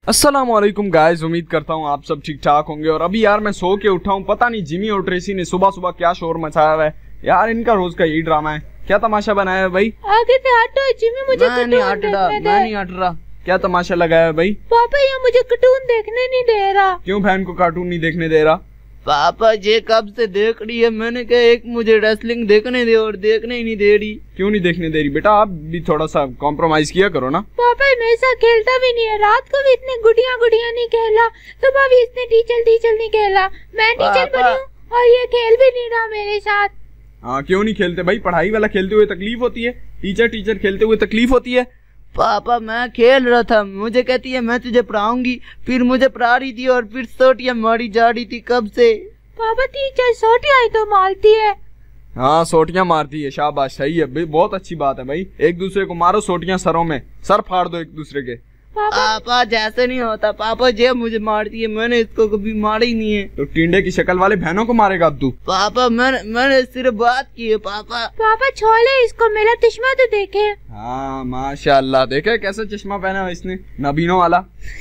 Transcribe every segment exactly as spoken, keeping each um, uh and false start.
अस्सलाम वालेकुम गाइस, उम्मीद करता हूँ आप सब ठीक ठाक होंगे। और अभी यार मैं सो के उठा हूँ, पता नहीं जिमी और ट्रेसी ने सुबह सुबह क्या शोर मचाया हुआ है यार। इनका रोज का यही ड्रामा है। क्या तमाशा बनाया है भाई? आगे से हटो जिमी, मुझे मैं नहीं हट रहा, मैं नहीं हट रहा। क्या तमाशा लगाया है भाई? पापा ये मुझे कार्टून देखने नहीं दे रहा। क्यों बहन को कार्टून नहीं देखने दे रहा? पापा ये कब से देख रही है, मैंने कहा एक मुझे रेसलिंग देखने दे और देखने ही नहीं दे रही। क्यों नहीं देखने दे रही बेटा? आप भी थोड़ा सा कॉम्प्रोमाइज किया करो ना। पापा हमेशा खेलता भी नहीं है, रात को भी इतने गुड़िया गुड़िया नहीं खेला, सुबह भी इतने टीचर टीचर नहीं खेला। मैं टीचर बनी हूँ और ये खेल भी नहीं रहा मेरे साथ। हाँ क्यों नहीं खेलते भाई? पढ़ाई वाला खेलते हुए तकलीफ होती है, टीचर टीचर खेलते हुए तकलीफ होती है। पापा मैं खेल रहा था, मुझे कहती है मैं तुझे पढ़ाऊंगी, फिर मुझे पढ़ा रही थी और फिर सोटियां मारी जा रही थी कब से। पापा टीचर सोटियां ही तो मारती है। हाँ सोटियां मारती है, शाबाश, सही है भाई, बहुत अच्छी बात है भाई। एक दूसरे को मारो सोटियां सरों में, सर फाड़ दो एक दूसरे के। पापा, पापा जैसे नहीं होता पापा, जे मुझे मारती है, मैंने इसको कभी मारा ही नहीं है। तो टिंडे की शक्ल वाले बहनों को मारेगा अब तू? पापा मैंने मैंने सिर्फ बात की है पापा। पापा छोले इसको, मेरा चश्मा तो देखे। हाँ माशाल्लाह, देखे कैसे चश्मा पहना है इसने, नबीनों वाला।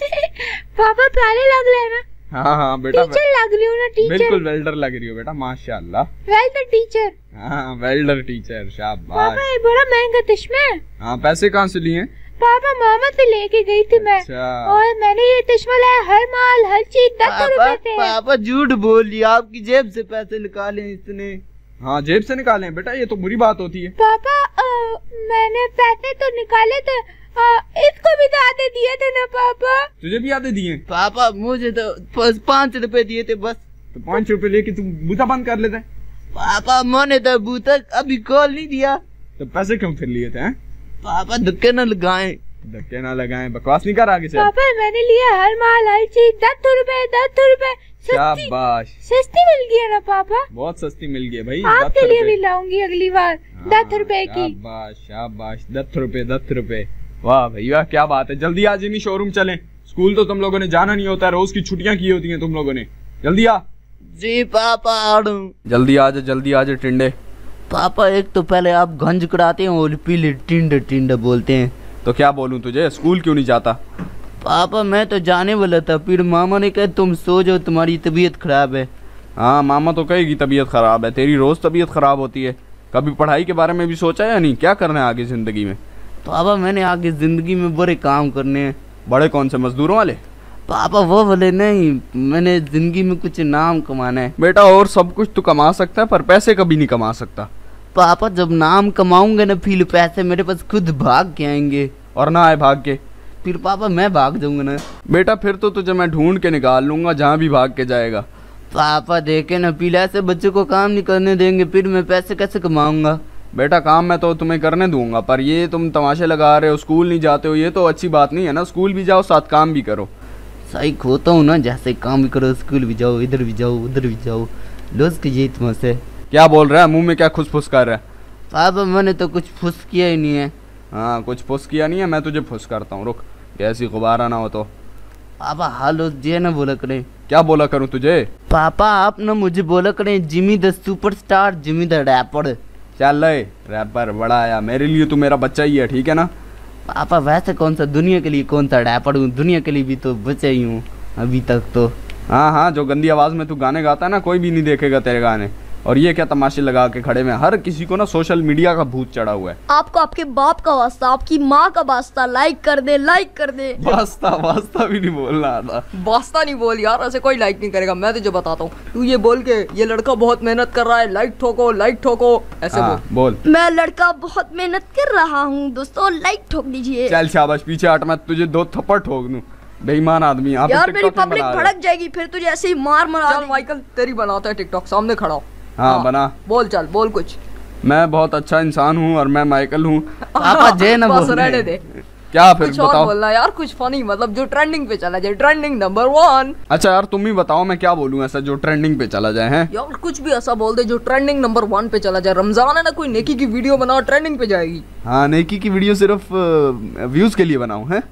पापा प्यारे लग रहे हैं ना? हाँ हाँ बेटा, टीचर लग रही हूँ ना? टीचर बिल्कुल वेल्डर लग रही हो बेटा, माशाल्लाह। Welder teacher. हाँ वेल्डर टीचर, शाबाश। पापा ये बड़ा महंगा चश्मा है। हाँ पैसे कहाँ से लिए? पापा मामा से लेके गई थी मैं। अच्छा। और मैंने ये चश्मा लाया, हर माल हर चीज दस रुपए थे। पापा झूठ बोल लिया, आपकी जेब से पैसे निकाले इसने। हाँ जेब से निकाले बेटा, ये तो बुरी बात होती है। पापा आ, मैंने पैसे तो निकाले थे, आ, इसको भी तो आधे दिए थे ना पापा? तुझे भी आधे दिए? पापा मुझे तो बस पाँच रुपए दिए थे बस। तो पाँच रुपए लेके तू बूथा बंद कर लेता है। पापा मैंने तो बूथा अभी कॉल नहीं दिया। तो पैसे क्यों फिर लिए थे? हैं? पापा धक्के न लगाए। धक्के ना लगाए, बकवास नहीं कर आगे से। पापा मैंने लिया हर माल हर चीज दस रुपए दस रुपए। शाबाश, सस्ती मिल गई है ना पापा? बहुत सस्ती मिल गई भाई। आपके लिए भी लाऊंगी अगली बार। दस रुपए की। शाबाश शाबाश, दस रुपए दस रुपए, वाह भैया क्या बात है। जल्दी आज जिमी शोरूम चलें, स्कूल तो तुम लोगों ने जाना नहीं होता, रोज की छुट्टियां की होती हैं तुम लोगों ने। जल्दी आ। जी पापा आ रहा हूँ। जल्दी आ जा, जल्दी आ जा टिंडे। पापा एक तो पहले आप गंज कराते हैं और पीले टिंडे टिंडे बोलते हैं। तो क्या बोलूं तुझे, स्कूल क्यों नहीं जाता? पापा मैं तो जाने वाला था, फिर मामा ने कहा तुम सो जाओ, तुम्हारी तबीयत खराब है। हाँ मामा तो कहेगी तबीयत खराब है, तेरी रोज तबीयत खराब होती है। कभी पढ़ाई के बारे में भी सोचा है या नहीं? क्या करना है आगे जिंदगी में? पापा मैंने आगे जिंदगी में बड़े काम करने हैं। बड़े कौन से, मजदूरों वाले? पापा वो वाले नहीं, मैंने जिंदगी में कुछ नाम कमाना है। बेटा और सब कुछ तो कमा सकता है पर पैसे कभी नहीं कमा सकता। पापा जब नाम कमाऊंगा ना फिर पैसे मेरे पास खुद भाग के आएंगे। और ना आए भाग के? फिर पापा मैं भाग जाऊंगा ना। बेटा फिर तो तुझे मैं ढूंढ के निकाल लूंगा जहाँ भी भाग के जाएगा। पापा देखे ना, पीला से बच्चों को काम नहीं करने देंगे, फिर मैं पैसे कैसे कमाऊंगा? बेटा काम मैं तो तुम्हें करने दूंगा, पर ये तुम तमाशे लगा रहे हो, स्कूल नहीं जाते हो, ये तो अच्छी बात नहीं है ना। स्कूल भी जाओ साथ काम भी करो। सही खोता हूँ ना, जैसे काम भी करो, स्कूल भी जाओ, इधर भी जाओ उधर भी जाओ। लोग की ये तुमसे क्या बोल रहा है? मुंह में क्या खुश फुस कर रहा है? पापा मैंने तो कुछ फुस किया ही नहीं है। हाँ कुछ फुस किया नहीं है, मैं तुझे फुस करता हूँ, रुक, ऐसी गुब्बारा ना हो तो। पापा हालो जे ना बोला करें। क्या बोला करूँ तुझे? पापा आप ना मुझे बोला करें Jimmy the superstar, Jimmy the rapper. चल रहे रैपर बड़ा आया, मेरे लिए तू मेरा बच्चा ही है, ठीक है ना? पापा वैसे कौन सा दुनिया के लिए कौन सा रैपर हूँ, दुनिया के लिए भी तो बच्चा ही हूँ अभी तक तो। हाँ हाँ, जो गंदी आवाज़ में तू गाने गाता है ना, कोई भी नहीं देखेगा तेरे गाने। और ये क्या तमाशे लगा के खड़े में, हर किसी को ना सोशल मीडिया का भूत चढ़ा हुआ है। आपको आपके बाप का वास्ता, आपकी माँ का वास्ता, लाइक कर दे लाइक कर दे। वास्ता वास्ता भी नहीं बोलना आता। वास्ता नहीं बोल यार, ऐसे कोई लाइक नहीं करेगा, मैं तुझे बताता हूँ। तू ये बोल के ये लड़का बहुत मेहनत कर रहा है, लाइक ठोको लाइक ठोको, ऐसे हाँ, बोल। बोल मैं लड़का बहुत मेहनत कर रहा हूँ दोस्तों, लाइक ठोक दीजिए। चल शाबाश, पीछे हट, मैं तुझे दो थप्पड़ ठोक दूं। बेईमान आदमी आप। यार मेरी पब्लिक भड़क जाएगी, फिर तुझे ऐसे ही मार मार। चल माइकल तेरी बनाता है टिकटॉक, सामने खड़ा हो। हाँ, हाँ बना। बोल चल बोल कुछ। मैं बहुत अच्छा इंसान हूँ और मैं माइकल हूँ। पापा जे ना बस बोल रहने दे। क्या फिर कुछ बताओ? और बोलना यार, कुछ फनी, मतलब जो ट्रेंडिंग पे चला जाए, ट्रेंडिंग नंबर वन। अच्छा यार तुम ही बताओ मैं क्या बोलूँ ऐसा जो ट्रेंडिंग पे चला जाए? हैं यार कुछ भी ऐसा बोल दे जो ट्रेंडिंग नंबर वन पे चला जाए। रमजान है ना, कोई नेकी की वीडियो बनाओ, ट्रेंडिंग पे जाएगी। हाँ नेकी की वीडियो सिर्फ व्यूज के लिए बनाऊँ है?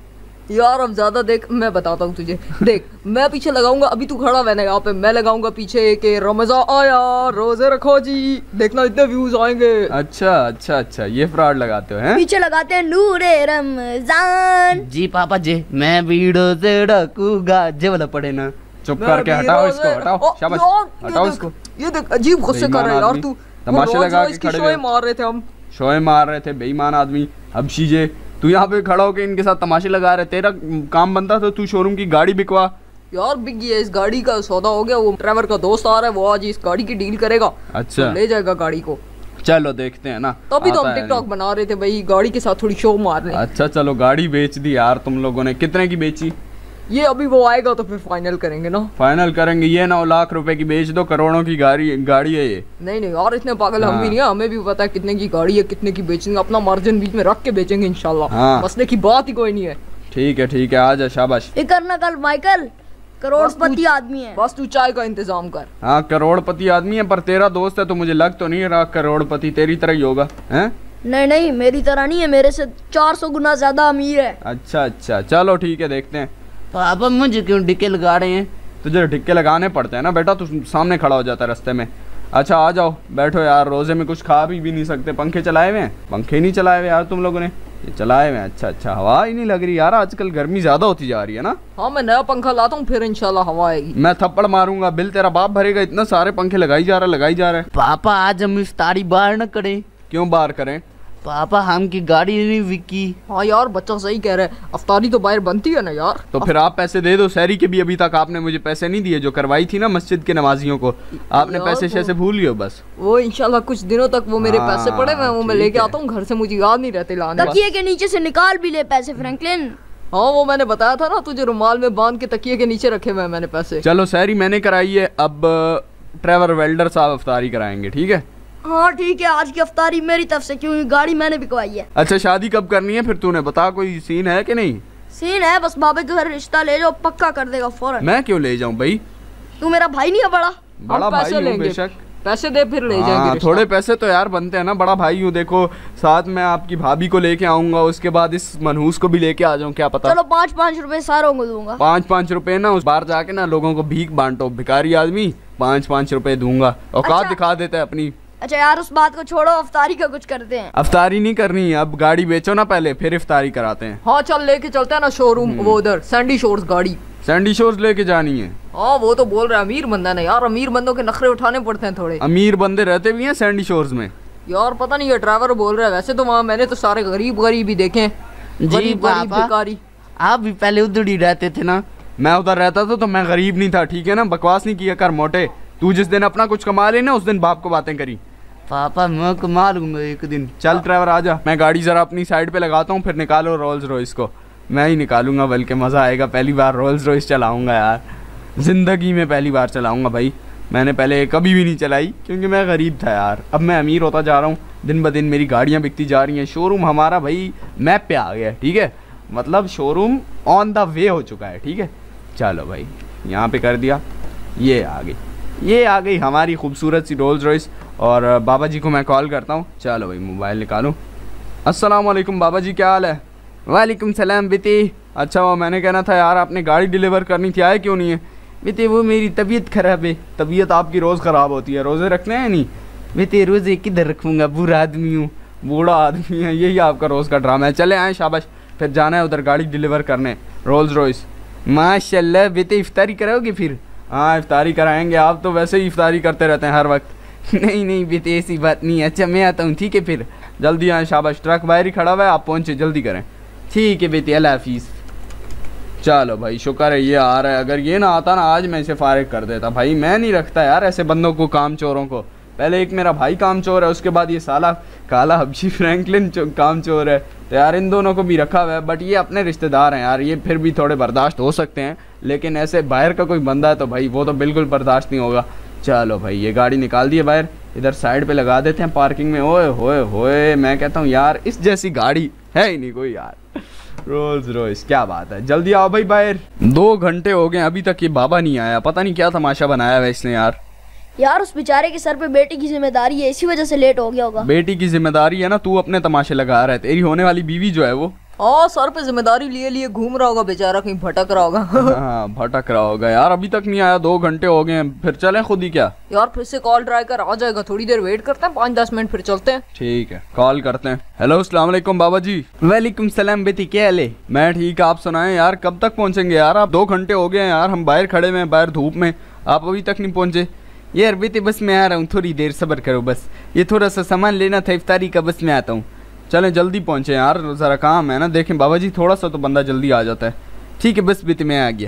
यार अब ज्यादा देख, मैं बताता हूँ तुझे। देख मैं पीछे लगाऊंगा, अभी तू खड़ा रहना यहाँ पे, मैं लगाऊंगा पीछे के रमजान आया रोजे रखो जी, देखना इतने व्यूज आएंगे। अच्छा अच्छा अच्छा, ये फ्रॉड लगाते हो हैं? पीछे लगाते हैं नूरे रमजान। जी पापा जी, मैं वीडियो से ढकूंगा, जे वाला पढ़े ना। चुप करके हटाओ इसको, हटाओ, शाबाश, हटाओ इसको। ये देख अजीब गुस्से कर रहा है यार तू। तमाशे लगा के खड़े शोए मार रहे थे हम, शोए मार रहे थे, बेईमान आदमी। अब शीजे तू यहाँ पे खड़ा होके इनके साथ तमाशे लगा रहे, तेरा काम बनता तो तू शोरूम की गाड़ी बिकवा। यार बिक गया, इस गाड़ी का सौदा हो गया। वो ड्राइवर का दोस्त आ रहा है, वो आज इस गाड़ी की डील करेगा। अच्छा, तो ले जाएगा गाड़ी को। चलो देखते हैं ना। तभी तो हम टिकटॉक बना रहे थे भाई, गाड़ी के साथ थोड़ी शो मार रहे। अच्छा चलो, गाड़ी बेच दी यार तुम लोगों ने। कितने की बेची? ये अभी वो आएगा तो फिर फाइनल करेंगे ना। फाइनल करेंगे। ये नौ लाख रुपए की बेच दो, करोड़ों की गाड़ी गाड़ी है ये। नहीं नहीं यार, इतने पागल हम भी नहीं है, हमें भी पता है कितने की गाड़ी है, कितने की बेचेंगे, अपना मार्जिन बीच में रख के बेचेंगे इंशाल्लाह। हाँ। मसले की बात ही कोई नहीं है। ठीक है ठीक है, आजा, शाबाश। ये करना कल माइकल, करोड़पति आदमी है। बस तू चाय का इंतजाम कर। हाँ करोड़पति आदमी है, पर तेरा दोस्त है तो मुझे लग तो नहीं रहा करोड़पति तेरी तरह ही होगा, हैं? नहीं नहीं, मेरी तरह नहीं है, मेरे से चार सौ गुना ज्यादा अमीर है। अच्छा अच्छा, चलो ठीक है, देखते हैं। पापा मुझे क्यों ढिक्के लगा रहे हैं? तुझे ढिक्के लगाने पड़ते हैं ना बेटा, तू सामने खड़ा हो जाता है रास्ते में। अच्छा आ जाओ, बैठो यार, रोजे में कुछ खा भी, भी नहीं सकते। पंखे चलाए हुए हैं? पंखे नहीं चलाए हुए यार तुम लोगों ने? ये चलाए हुए हैं। अच्छा अच्छा, हवा ही नहीं लग रही यार, आजकल गर्मी ज्यादा होती जा रही है ना। हाँ मैं नया पंखा लाता हूँ, फिर इंशाल्लाह हवा आएगी। मैं थप्पड़ मारूंगा, बिल तेरा बाप भरेगा। इतना सारे पंखे लगाई जा रहा है लगाई जा रहा है। पापा आज हम इफ्तारी बाहर न करें? क्यों बाहर करें? पापा हम की गाड़ी नहीं बिकी। हाँ यार बच्चा सही कह रहा है, अफ्तारी तो बाहर बनती है ना यार। तो फिर आप पैसे दे दो, शहरी के भी अभी तक आपने मुझे पैसे नहीं दिए, जो करवाई थी ना मस्जिद के नमाजियों को। आपने पैसे शैसे भूल गए बस। वो इंशाल्लाह कुछ दिनों तक वो मेरे हाँ, पैसे पड़े हैं, वो मैं ठीक लेके है। आता हूँ घर से, मुझे याद नहीं रहते लाने। तकिए के नीचे से निकाल भी ले पैसे फ्रैंकलिन। हाँ वो मैंने बताया था ना तुझे, रुमाल में बांध के तकिए के नीचे रखे हुए हैं मैंने पैसे। चलो शहरी मैंने कराई है, अब ट्रेवर वेल्डर साहब अफ्तारी कराएंगे, ठीक है? हाँ ठीक है, आज की अफ्तारी मेरी तरफ से, क्योंकि गाड़ी मैंने बिकवाई है। अच्छा शादी कब करनी है फिर तूने बता, कोई सीन है कि नहीं? सीन है, बस बाबे के घर रिश्ता ले जाओ, पक्का कर देगा फौरन। मैं क्यों ले जाऊं भाई? तू मेरा भाई नहीं है बड़ा? बड़ा हम भाई पैसे हूँ लेंगे, बेशक। पैसे दे फिर ले हाँ, जाएंगे रिश्ता। थोड़े पैसे तो यार बनते हैं ना, बड़ा भाई हूँ। देखो साथ में आपकी भाभी को लेके आऊंगा, उसके बाद इस मनहूस को भी लेके आ जाऊं, क्या पता। चलो पाँच पाँच रुपए सारों को दूंगा। पाँच पाँच रुपए ना, उस बार जाके ना लोगों को भीख बांटो, भिखारी आदमी, पाँच पाँच रुपए दूंगा। औकात अच्छा। दिखा देता है अपनी। अच्छा यार उस बात को छोड़ो, अफ्तारी का कुछ करते हैं। अफ्तारी नहीं करनी है, अब गाड़ी बेचो ना पहले, फिर इफ्तारी कराते हैं। हाँ चल लेके चलते हैं ना शोरूम, वो उधर सैंडी शोर्स गाड़ी। सैंडी शोर्स लेके जानी है? हाँ वो तो बोल रहा है अमीर बंदा है ना यार, अमीर बंदों के नखरे उठाने पड़ते हैं थोड़े। अमीर बंदे रहते भी हैं सैंडी शोर्स में? यार पता नहीं, ये ड्राइवर बोल रहा है, वैसे तो वहाँ मैंने तो सारे गरीब गरीब ही देखे हैं। जी गरीब गरीब पापा, भिखारी। आप भी पहले उधर ही रहते थे ना? मैं उधर रहता था तो मैं गरीब नहीं था, ठीक है ना? बकवास नहीं किया कर मोटे। तू जिस दिन अपना कुछ कमा लेना उस दिन बाप को बातें करी। पापा मैं कमा लूंगा एक दिन। चल ड्राइवर आजा, मैं गाड़ी जरा अपनी साइड पे लगाता हूँ, फिर निकालो रोल्स रॉयस को। मैं ही निकालूंगा, बल्कि मज़ा आएगा। पहली बार रोल्स रॉयस चलाऊंगा यार, ज़िंदगी में पहली बार चलाऊंगा भाई। मैंने पहले कभी भी नहीं चलाई क्योंकि मैं गरीब था यार। अब मैं अमीर होता जा रहा हूँ, दिन ब दिन मेरी गाड़ियाँ बिकती जा रही हैं। शोरूम हमारा भाई मैप पे आ गया है, ठीक है? मतलब शोरूम ऑन द वे हो चुका है, ठीक है? चलो भाई यहाँ पे कर दिया, ये आ गई, ये आ गई हमारी खूबसूरत सी रोल्स रॉयस। और बाबा जी को मैं कॉल करता हूँ। चलो भाई मोबाइल निकालूँ। अस्सलाम वालेकुम बाबा जी, क्या हाल है? वालेकुम सलाम बेटे। अच्छा वो मैंने कहना था यार, आपने गाड़ी डिलीवर करनी थी, आए क्यों नहीं है? बेटे वो मेरी तबीयत खराब है। तबीयत आपकी रोज़ ख़राब होती है, रोज़े रखने हैं नहीं? बेटे रोजे किधर रखूंगा, बुरा आदमी हूँ। बूढ़ा आदमी है, यही आपका रोज़ का ड्रामा है। चले आए, शाबाश। फिर जाना है उधर गाड़ी डिलीवर करने, रोल्स रॉयस। माशाल्लाह बेटे, इफ्तारी कराओगे फिर? हाँ इफ्तारी कराएंगे, आप तो वैसे ही इफ्तारी करते रहते हैं हर वक्त। नहीं नहीं बेटे ऐसी बात नहीं है। अच्छा मैं आता हूँ, ठीक है? फिर जल्दी आए, शाबाश। ट्रक बाहर ही खड़ा हुआ है, आप पहुँचे, जल्दी करें। ठीक है बेटे, अल्लाह हाफिज़। चलो भाई शुक्र है ये आ रहा है, अगर ये ना आता ना आज मैं इसे फारिग कर देता भाई। मैं नहीं रखता यार ऐसे बंदों को, काम चोरों को। पहले एक मेरा भाई काम चोर है, उसके बाद ये साला काला हबशी फ्रैंकलिन काम चोर है, तो यार इन दोनों को भी रखा हुआ है। बट ये अपने रिश्तेदार हैं यार, ये फिर भी थोड़े बर्दाश्त हो सकते हैं, लेकिन ऐसे बाहर का कोई बंदा है तो भाई वो तो बिल्कुल बर्दाश्त नहीं होगा। चलो भाई ये गाड़ी निकाल दी है बाहर, इधर साइड पे लगा देते हैं पार्किंग में। ओए होए होए, मैं कहता हूँ यार इस जैसी गाड़ी है ही नहीं कोई यार। रोल्स रॉयस, क्या बात है। जल्दी आओ भाई बाहर। दो घंटे हो गए अभी तक ये बाबा नहीं आया, पता नहीं क्या तमाशा बनाया हुआ इसने यार। यार उस बेचारे के सर पे बेटी की जिम्मेदारी है, इसी वजह से लेट हो गया होगा। बेटी की जिम्मेदारी है ना, तू अपने तमाशे लगा रहा है। तेरी होने वाली बीवी जो है वो हाँ सर पे जिम्मेदारी लिए लिए घूम रहा होगा बेचारा, कहीं भटक रहा होगा। हाँ भटक रहा होगा यार, अभी तक नहीं आया, दो घंटे हो गए हैं, फिर चलें खुद ही क्या? यार फिर से कॉल ट्राई कर, आ जाएगा, थोड़ी देर वेट करते हैं, पाँच दस मिनट फिर चलते हैं। ठीक है कॉल करते हैं। हेलो अस्सलाम वालेकुम बाबा जी। वालेकुम सलाम बेटी, क्या हाल है? मैं ठीक, आप सुनाएं यार, कब तक पहुंचेंगे यार? आप दो घंटे हो गए हैं यार, हम बाहर खड़े हुए हैं बाहर धूप में, आप अभी तक नहीं पहुंचे। यार बेटे बस मैं आ रहा हूँ, थोड़ी देर सब्र करो बस, ये थोड़ा सा सामान लेना था इफ्तारी का, बस मैं आता हूँ। चलें जल्दी पहुँचे यार, ज़रा काम है ना, देखें बाबा जी थोड़ा सा तो बंदा जल्दी आ जाता है। ठीक है बस बेटे मैं आ गया।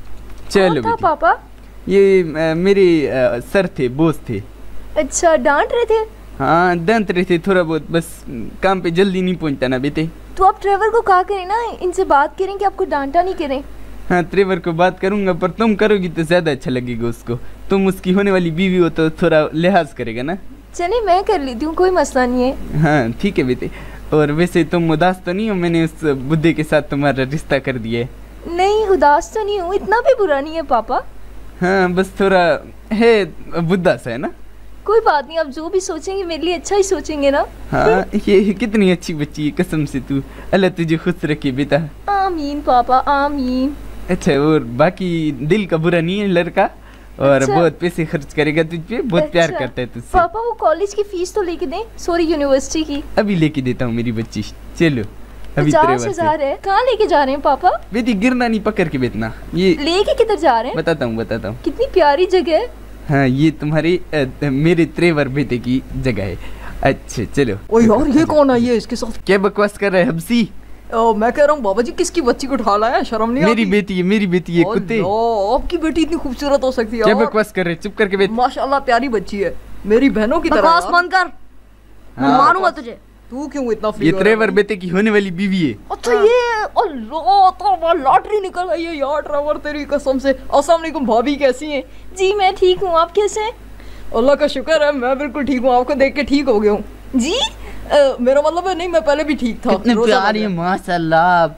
चलो बेटे। पापा ये आ, मेरे आ, सर थे, बोस थे। अच्छा डांट रहे थे? हाँ डांट रहे थे थोड़ा बहुत, बस काम पे जल्दी नहीं पहुँचता ना बेटे। तो आप ड्राइवर को कहा करें ना, इनसे बात करें कि आपको डांटा नहीं करें। हाँ ड्राइवर को बात करूंगा, पर तुम करोगी तो ज़्यादा अच्छा लगेगा उसको, तुम उसकी होने वाली बीवी हो तो थोड़ा लिहाज करेगा ना। चलिए मैं कर लेती हूँ, कोई मसला नहीं है। हाँ ठीक है बेटे। और वैसे तुम उदास तो नहीं हो, मैंने उस बुद्धे के साथ तुम्हारा रिश्ता कर दिया है? नहीं उदास तो नहीं हूँ, इतना भी बुरा नहीं है पापा। हाँ बस थोड़ा है बुद्धा सा है ना। कोई बात नहीं, आप जो भी सोचेंगे मेरे लिए अच्छा ही सोचेंगे ना। हाँ ये कितनी अच्छी बच्ची है कसम से, तू अल्लाह तुझे खुश रखे बेटा। आमीन पापा आमीन। अच्छा और बाकी दिल का बुरा नहीं है लड़का, और अच्छा। बहुत पैसे खर्च करेगा तुझ पे, बहुत अच्छा। प्यार करता है तुझसे। पापा वो कॉलेज की फीस तो लेके दें, सॉरी यूनिवर्सिटी की। अभी लेके देता हूँ मेरी बच्ची, चलो अभी पचास हजार है, कहाँ लेके जा रहे हैं पापा? बेटी गिरना नहीं, पकड़ के बेचना। ये लेके किधर जा रहे हैं? बताता हूँ बताता हूँ। कितनी प्यारी जगह है। हाँ ये तुम्हारे अ, मेरे त्रेवर बेटे की जगह है। अच्छा चलो। ओ यार ये कौन है, ये इसके साथ क्या बकवास कर रहे हैं हब्सी? ओ, मैं कह रहा हूँ बाबा जी किसकी बच्ची को उठा लाया, शर्म नहीं मेरी आती? बेटी है, मेरी बेटी है कुत्ते। ओ, आपकी बेटी इतनी खूबसूरत हो सकती है क्या यार। बकवास कर रहे हैं, चुप करके बैठ। माशाल्लाह प्यारी बच्ची है, मेरी बहनों की तरह बकवास यार। बंद कर, मैं हाँ। मारूंगा तुझे। तू क्यों इतना फ्री ये हो रहा त्रेवर है? बेटे की होने वाली बीवी है। अच्छा ये अल्लाह तो लॉटरी निकल आई है यार ड्राइवर, तेरी कसम से। अस्सलाम वालेकुम भाभी, कैसी हैं? जी मैं ठीक हूँ, आप कैसे हैं? अल्लाह का शुक्र है मैं बिल्कुल ठीक हूँ, आपको देख के ठीक हो गया हूँ। जी अ, मेरा मतलब है नहीं, मैं पहले भी ठीक था। कितने रोज़ा प्यारी है बंद माशाल्लाह आप।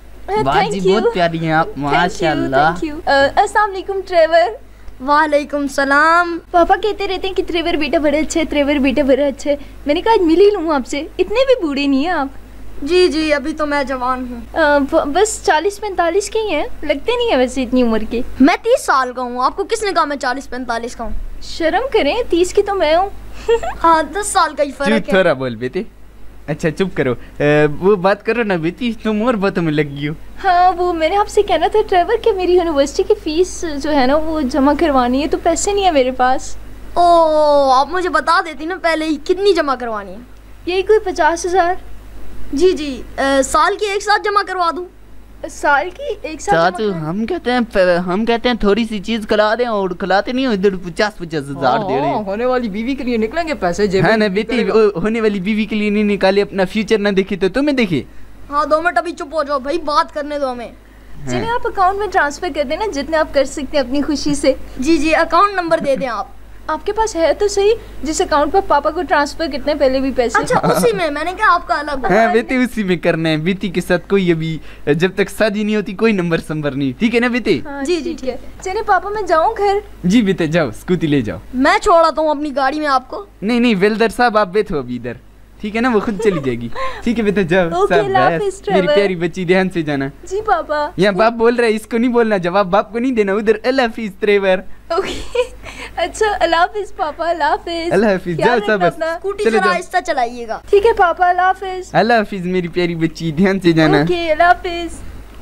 बाजी थैंक यू, बहुत प्यारी हैं आप माशाल्लाह। Thank you. अस्सलाम वालेकुम ट्रेवर। वालेकुम सलाम। पापा कहते रहते हैं कि त्रेवर बेटा बड़े अच्छे, त्रेवर बेटा बड़े अच्छे। मैंने कहा आज मिल ही लूँ आपसे, इतने भी बूढ़े नहीं हैं आप। जी जी अभी तो मैं जवान हूँ। अ, ब- बस चालीस पैंतालीस के ही हैं, लगते नहीं है वैसे इतनी उम्र के। मैं तीस साल का हूँ, आपको किसने कहा मैं चालीस पैंतालीस का हूँ? शर्म करें, तीस की तो मैं हूँ। हाँ दस साल का ही फर्क चुप है। थोड़ा बोल बेटे। अच्छा चुप करो, अ, वो बात करो ना बेटी, तुम और बातों में लगी हो। हाँ वो मैंने आपसे कहना था ट्रेवर कि मेरी यूनिवर्सिटी की फीस जो है ना वो जमा करवानी है, तो पैसे नहीं है मेरे पास। ओ आप मुझे बता देती ना पहले ही, कितनी जमा करवानी है? यही कोई पचास हजार जी जी अ, साल की एक साथ जमा करवा दूँ? साल की एक साथ जमा चाचू करवानी? हम कहते हैं हम कहते हैं थोड़ी सी चीज खिला दें, और खिलाते नहीं हो, इधर पचास पचास हजार दे रहे हाँ, हैं। होने वाली बीवी के लिए निकलेंगे पैसे जेब है में ना भी बेटी, करेगा। वो होने वाली बीवी के लिए नहीं निकाले, अपना फ्यूचर ना देखे तो तुम्हें देखे। हाँ दो मिनट अभी चुप हो जाओ भाई, बात करने दो हमें। चलिए आप अकाउंट में ट्रांसफर कर देना जितने आप कर सकते हैं अपनी खुशी से। जी जी अकाउंट नंबर दे दें आप। आपके पास है तो सही, जिस अकाउंट पर पापा को ट्रांसफर कितने पहले भी पैसे। अच्छा उसी में, मैंने क्या आपका अलग? हाँ बेटे उसी में करना है, बेटी के साथ कोई अभी जब तक शादी नहीं होती कोई नंबर संबर नहीं, ठीक है ना बेटे? हाँ, जी, जी, ठीक है। चलिए पापा मैं जाऊँ घर? जी बेटे जाओ, स्कूटी ले जाओ। मैं छोड़ आता हूँ अपनी गाड़ी में आपको। नहीं नहीं वेल्डर साहब आप बैठो अभी इधर, ठीक है ना, वो खुद चली जाएगी। ठीक है बेटा जाओ। ओके, सब अल्लाह बस, हाफिज़, मेरी ट्रेवर। प्यारी बच्ची ध्यान से जाना। जी पापा। यहाँ बाप बोल रहा है, इसको नहीं बोलना, जवाब बाप को नहीं देना, उधर अल्लाह हाफिज़ ट्रेवर। ओके अच्छा अल्लाह हाफिज़ पापा, अल्लाह हाफिज़। अल्लाह हाफिज़, ख्याल जाओ सब रखना बस। अपना। स्कूटी चलो जरा जाओ। आहिस्ता चलाइएगा। ठीक है पापा, अल्लाह हाफिज़। अल्लाह हाफिज़ मेरी प्यारी बच्ची, ध्यान से जाना। ओके अल्लाह हाफिज़।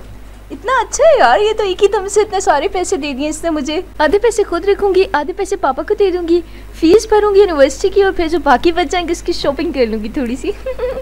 इतना अच्छा है यार, ये तो एक ही दम से इतने सारे पैसे दे दिए इसने मुझे। आधे पैसे खुद रखूंगी, आधे पैसे पापा को दे दूंगी, फीस भरूंगी यूनिवर्सिटी की, और फिर जो बाकी बच जाएंगे उसकी शॉपिंग कर लूंगी थोड़ी सी।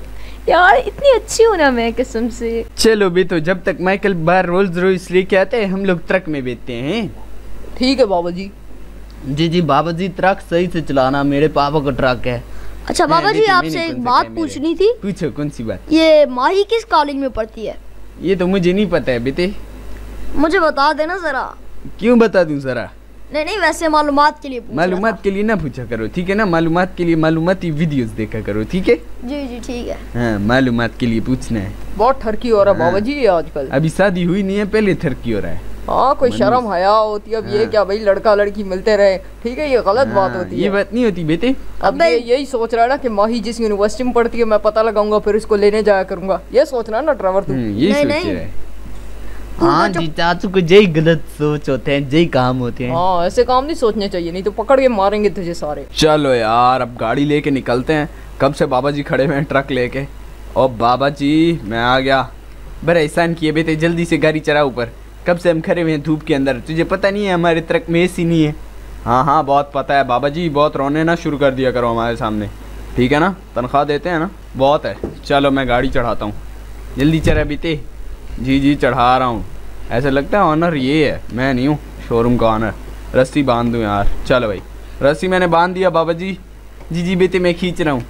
यार इतनी अच्छी हूँ ना मैं कसम से। चलो बेटो, जब तक माइकल बार रोल्स रॉयस लेके आते हैं हम लोग ट्रक में बेचते हैं। ठीक है बाबा जी। जी जी बाबा जी ट्रक सही से चलाना, मेरे पापा का ट्रक है। अच्छा बाबा हाँ, जी देखिए, आपसे मैंने एक कौन सा बात क्या पूछनी थी। पूछो कौन सी बात? ये माही किस कॉलेज में पढ़ती है? ये तो मुझे नहीं पता है बेटे। मुझे बता देना जरा। क्यों बता दूं जरा? नहीं नहीं वैसे मालूमात के लिए पूछ रहा मालूमात के लिए ना पूछा करो, ठीक है ना, मालूमात के लिए मालूमाती वीडियोस देखा करो, ठीक है? था। जी जी ठीक है। हाँ मालूमात के लिए पूछना है। बहुत ठरकी हो रहा है हाँ। बाबा जी ये आजकल। अभी शादी हुई नहीं है, पहले थरकी हो रहा है। हाँ कोई शर्म हया होती है। अब ये क्या भाई लड़का लड़की मिलते रहे, ठीक है, ये गलत बात होती है। ये बात नहीं होती बेटे। अब ये यही सोच रहा है ना कि माही जिस यूनिवर्सिटी में पढ़ती है मैं पता लगाऊंगा फिर इसको लेने जाया करूंगा, ये सोच रहा है ना ट्रेवर तू? ये सोच रहा है। हाँ जी चाचू को यही गलत सोच होते हैं, यही काम होते हैं। हाँ ऐसे काम नहीं सोचने चाहिए, नहीं तो पकड़ के मारेंगे तुझे सारे। चलो यार अब गाड़ी लेके निकलते हैं। कब से बाबा जी खड़े हुए हैं ट्रक लेके। और बाबा जी मैं आ गया। बड़ा एहसान किए बेटे, जल्दी से गाड़ी चला ऊपर। कब से हम खड़े हुए हैं धूप के अंदर, तुझे पता नहीं है हमारे ट्रक में एसी नहीं है। हाँ हाँ बहुत पता है बाबा जी, बहुत रोने ना शुरू कर दिया करो हमारे सामने, ठीक है ना? तनख्वाह देते हैं ना, बहुत है। चलो मैं गाड़ी चढ़ाता हूँ, जल्दी चला बेटे। जी जी चढ़ा रहा हूँ। ऐसा लगता है ऑनर ये है, मैं नहीं हूँ शोरूम का ऑनर। रस्सी बांध दूँ यार। चलो भाई रस्सी मैंने बांध दिया बाबा जी। जी जी बेटे मैं खींच रहा हूँ।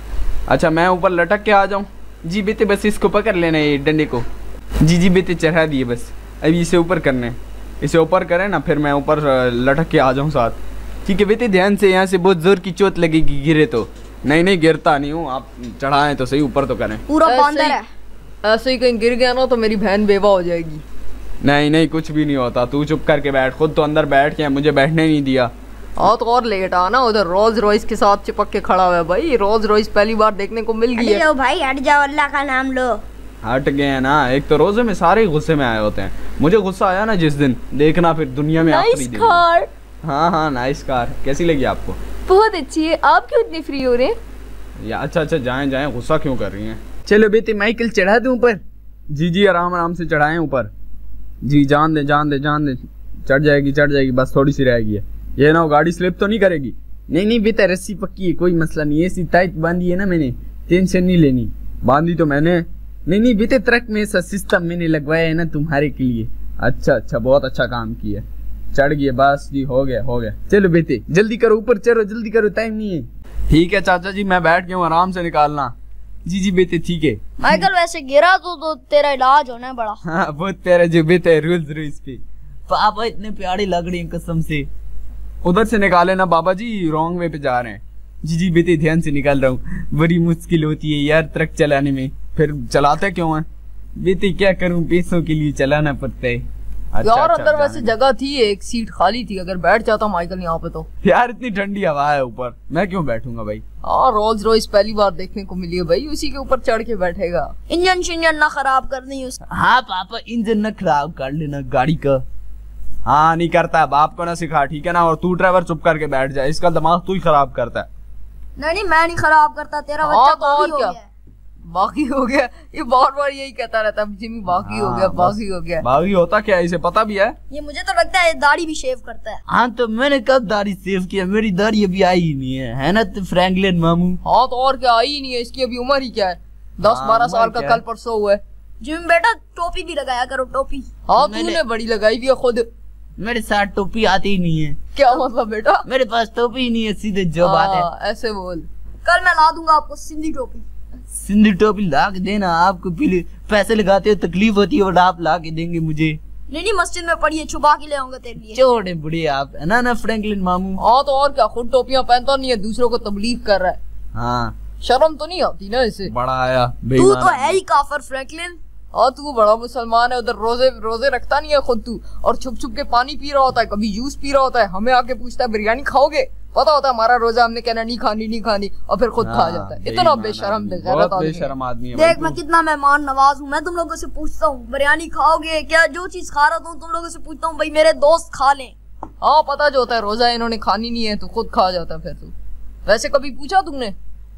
अच्छा मैं ऊपर लटक के आ जाऊँ? जी बेटे बस इसको पकड़ लेना है, ये डंडे को। जी जी बेटे चढ़ा दिए, बस अभी इसे ऊपर करने, इसे ऊपर करें ना फिर मैं ऊपर लटक के आ जाऊँ साथ। ठीक है बेटे ध्यान से, यहाँ से बहुत ज़ोर की चोट लगेगी गिरे तो। नहीं नहीं गिरता नहीं हूँ, आप चढ़ाएं तो सही, ऊपर तो करें। पूरा बंदर है। ऐसे ही कहीं गिर गया ना तो मेरी बहन बेवा हो जाएगी। नहीं नहीं कुछ भी नहीं होता, तू चुप करके बैठ। खुद तो अंदर बैठ के मुझे बैठने नहीं दिया। हाँ तो और लेट आना, उधर रोल्स रॉयस के साथ चिपक के खड़ा हुआ है भाई। रोल्स रॉयस पहली बार देखने को मिल गई है। लो भाई हट जाओ, अल्लाह का नाम लो। हट गए हैं ना, एक तो रोजे में सारे गुस्से में आए होते हैं। मुझे गुस्सा आया ना जिस दिन, देखना फिर दुनिया में आखिरी दिन। कार। हाँ हाँ नाइस कार, कैसी लगी आपको? बहुत अच्छी है। आप क्यों इतने फ्री हो रहे हैं? या अच्छा अच्छा जाएं जाएं, गुस्सा क्यों कर रही हैं? चलो बेटे माइकिल चढ़ा दूं ऊपर? जी जी आराम आराम से चढ़ाएं ऊपर। जी जान दे जान दे जान दे, चढ़ जाएगी चढ़ जाएगी, बस थोड़ी सी रहेगी है। ये ना गाड़ी स्लिप तो नहीं करेगी? नहीं नहीं बेटा रस्सी पक्की है, कोई मसला नहीं है। ऐसी टाइट बांधी है ना मैंने, टेंशन नहीं लेनी। बांधी तो मैंने। नहीं नहीं बेटे ट्रक में ऐसा सिस्टम मैंने लगवाया है ना तुम्हारे के लिए। अच्छा अच्छा बहुत अच्छा काम किया। चढ़ गए बस जी, हो गया हो गया। चलो बेटे जल्दी करो, ऊपर चलो जल्दी करो, टाइम नहीं है। ठीक है चाचा जी मैं बैठ गया हूँ, आराम से निकालना। जी जी बेटे ठीक है। माइकल वैसे गिरा तो, तो तेरा इलाज होना है बड़ा। हाँ बहुत प्यारे जो बेटे रोल्स रॉयस पे। पापा इतने प्यारे लग रहे हैं कसम से। उधर से निकाले ना बाबा जी, रॉन्ग वे पे जा रहे हैं। जी जी बेटे ध्यान से निकाल रहा हूँ। बड़ी मुश्किल होती है यार ट्रक चलाने में, फिर चलाते क्यों हैं बेटे? क्या करूँ, पैसों के लिए चलाना पड़ता है। अच्छा, यार अच्छा, अंदर वैसे जगह थी, एक सीट खाली थी, अगर बैठ जाता माइकल यहाँ पे तो। यार इतनी ठंडी हवा है ऊपर, मैं क्यों बैठूंगा भाई? हाँ रोल्स रॉयस पहली बार देखने को मिली है भाई, उसी के ऊपर चढ़ के बैठेगा। इंजन शिंजन ना खराब कर दी उसका। हाँ पापा इंजन न खराब कर लेना गाड़ी का। हाँ नहीं करता है, बाप को ना सिखा ठीक है ना। और तू ड्राइवर चुप करके बैठ जाए, इसका दिमाग तू ही खराब करता है। नहीं नहीं मैं नहीं खराब करता, तेरा हाँ, बच्चा तो और बागी हो क्या? गया है। बाकी हो गया, ये बार बार यही कहता रहता है जिमी, बाकी हो गया हाँ, बाकी हो गया। बागी होता क्या है, इसे पता भी है? ये मुझे तो लगता है दाढ़ी भी शेव करता है। हाँ तो मैंने कब दाढ़ी सेव किया, मेरी दाढ़ी अभी आई ही नहीं है, है ना तो फ्रैंकलिन मामू? हाँ तो और क्या, आई ही नहीं है, इसकी अभी उम्र ही क्या है, दस हाँ, बारह उम्र साल का क्या कल है? परसों हुआ है। जिम बेटा टोपी भी लगाया करो, टोपी। हाँ मैंने- तूने बड़ी लगाई भी है खुद। मेरे साथ टोपी आती ही नहीं है। क्या मतलब बेटा? मेरे पास टोपी ही नहीं है, सीधे जो बात है। हाँ, ऐसे बोल। कल मैं ला दूंगा आपको सिंधी टोपी। सिंधी टोपी ला के देना, आपको पहले पैसे लगाते हो तकलीफ होती है और आप ला के देंगे मुझे। नहीं नहीं मस्जिद में पड़ी है, छुपा के ले आऊंगा तेरे लिए। छोड़े बुढ़े आप, है ना ना फ्रैंकलिन मामू? हाँ तो और क्या, खुद टोपियां पहनता नहीं है, दूसरों को तबलीग कर रहा है। हाँ शर्म तो नहीं आती ना इसे? बड़ा आया तू बेईमान तो है ही काफर फ्रैंकलिन। हाँ तू बड़ा मुसलमान है, उधर रोजे रोजे रखता नहीं है खुद तू, और छुप छुप के पानी पी रहा होता है, कभी जूस पी रहा होता है, हमें आके पूछता है बिरयानी खाओगे, पता होता है हमारा रोजा, हमने कहना नहीं खानी नहीं खानी, और फिर खुद खा हाँ, जाता है। इतना बेईमान बेशरम आदमी, बेगैरत बहुत आदमी है। बेशरम आदमी है भाई देख मैं तू। कितना मेहमान नवाज हूँ, मैं तुम लोगों से पूछता हूँ बिरयानी खाओगे क्या, जो चीज खा रहा हूँ तुम लोगों से पूछता हूँ भाई मेरे दोस्त खा लें। हाँ पता जो होता है रोजा इन्होंने खानी नहीं है तो खुद खा जाता है फिर तू। वैसे कभी पूछा तुमने?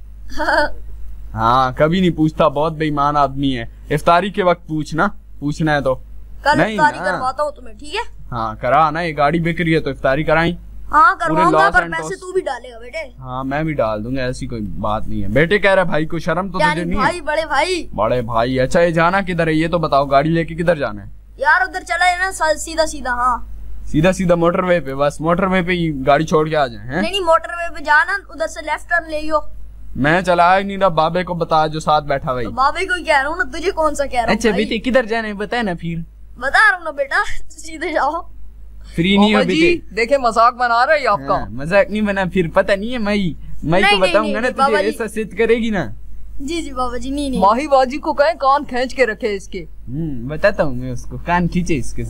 हाँ कभी नहीं पूछता, बहुत बेईमान आदमी है। इफ्तारी के वक्त पूछना, पूछना है तो। कल नहीं इफ्तारी ना। करवाता हूँ तुम्हें, ठीक है? हाँ करा ना, ये गाड़ी बिक रही है तो इफ्तारी कराई। हाँ करवाऊंगा, लॉस पर एंड पैसे टॉस। तू भी डालेगा बेटे। हाँ मैं भी डाल दूंगा, ऐसी कोई बात नहीं है। बेटे कह रहा है भाई को शर्म तो तुझे यानी नहीं है? भाई बड़े भाई। बड़े भाई, अच्छा ये जाना किधर है ये तो बताओ, गाड़ी लेके किधर जाना है? यार उधर चला है ना सा- सीधा सीधा। हाँ सीधा सीधा मोटरवे पे, बस मोटरवे पे ही गाड़ी छोड़ के आ जाए हैं? नहीं नहीं मोटरवे पे जाना, उधर से लेफ्ट टर्न ले लियो। मैं चला ही नहीं रहा, बाबे को बता जो साथ बैठा भाई। तो बाबे को कह रहा हूँ ना, तुझे कौन सा कह रहा हूँ अच्छा भाई? बेटे किधर जाना है बताए ना फिर। बता रहा हूँ ना बेटा, सीधे जाओ। फ्री नहीं हो पापा जी बेटे। देखे मजाक बना रहे हैं आपका। हाँ, मजाक नहीं बना, फिर पता नहीं है मई मई नहीं, को नहीं, बताऊंगा नहीं, ना नहीं, तुझे, बाबा जी। ऐसा सिद्ध करेगी ना। जी जी बाबा जी, नहीं नहीं माही बाजी को कहें कान खींच के रखे इसके। हम्म बताता हूँ मैं उसको, कान खींचे इसके जरा।